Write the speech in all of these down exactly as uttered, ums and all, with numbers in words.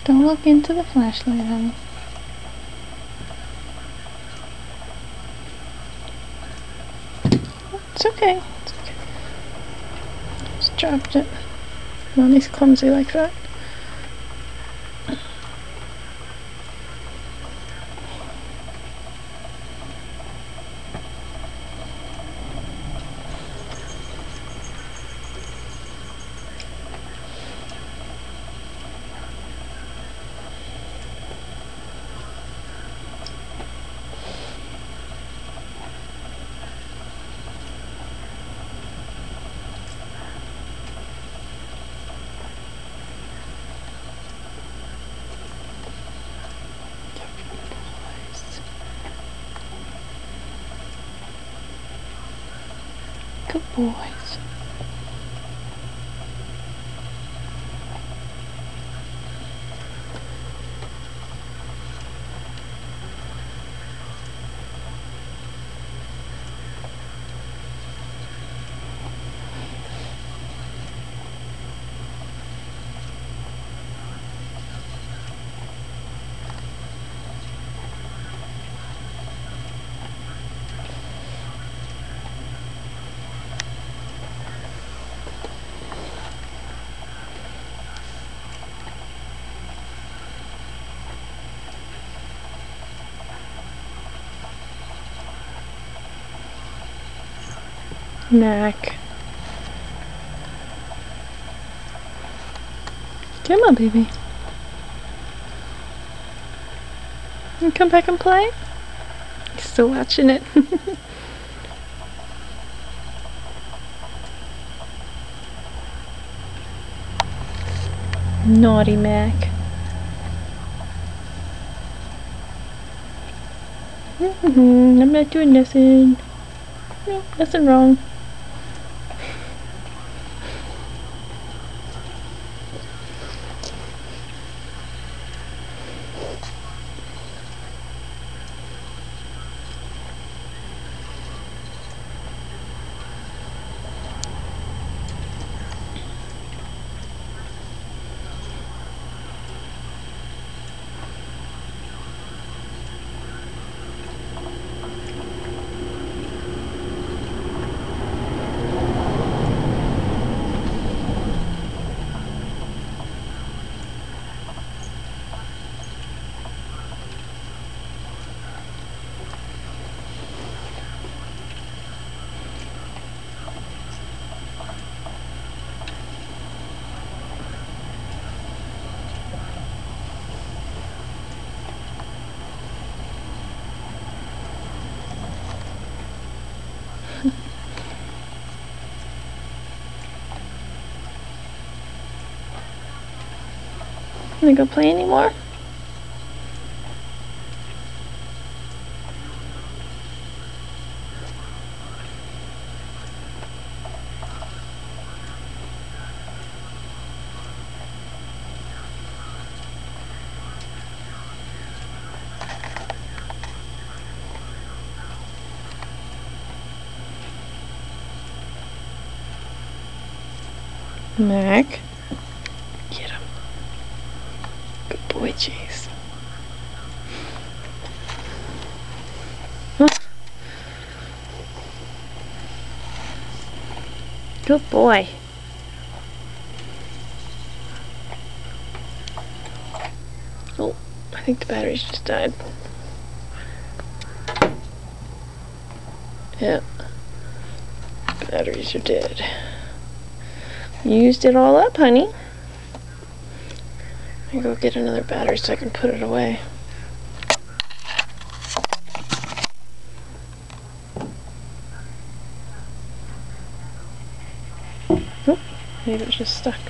Don't look into the flashlight, honey. It's okay. It's okay. Just dropped it. Mommy's clumsy like that. Good boys. Mac. Come on, baby. You come back and play? You're still watching it. Naughty Mac. Mm-hmm, I'm not doing nothing. No, nothing wrong. Wanna go play anymore? Mac. Get him. Good boy, Chase. Huh? Good boy. Oh, I think the batteries just died. Yeah. Batteries are dead. You used it all up, honey. I go get another battery so I can put it away. Oh, maybe it's just stuck.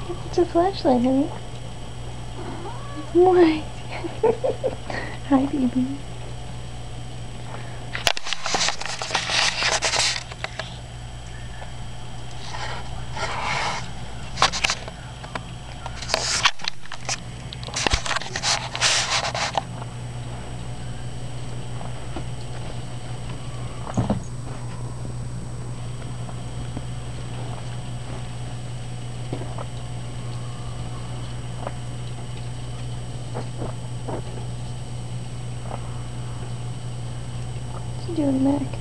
It's a flashlight, honey. What? Hi, baby. What you doing, Mac?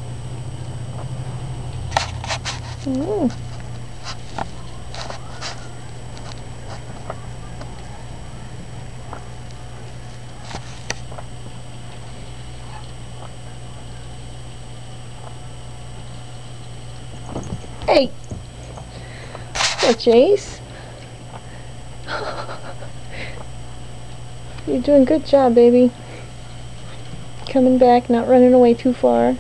Ooh. Hey! What's that, Jace? You're doing a good job, baby. Coming back, not running away too far.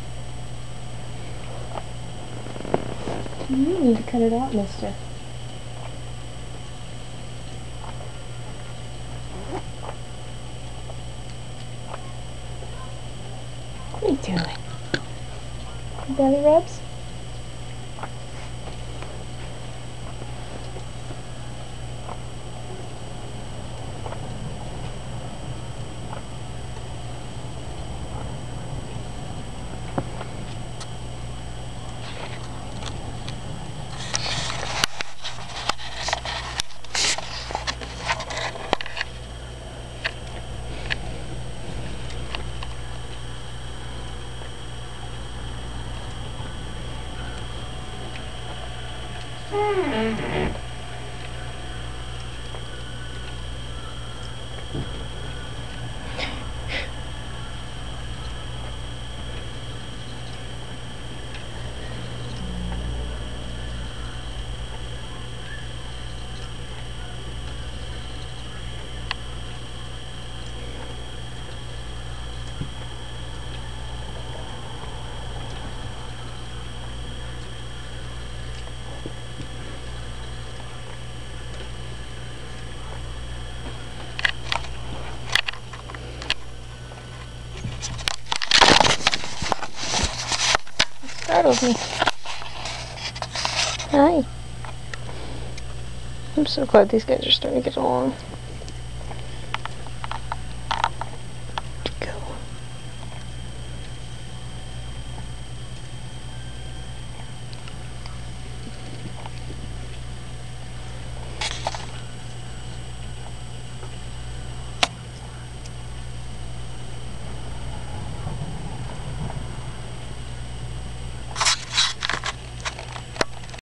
You need to cut it out, mister. What are you doing? Belly rubs? Startled me. Hi. I'm so glad these guys are starting to get along.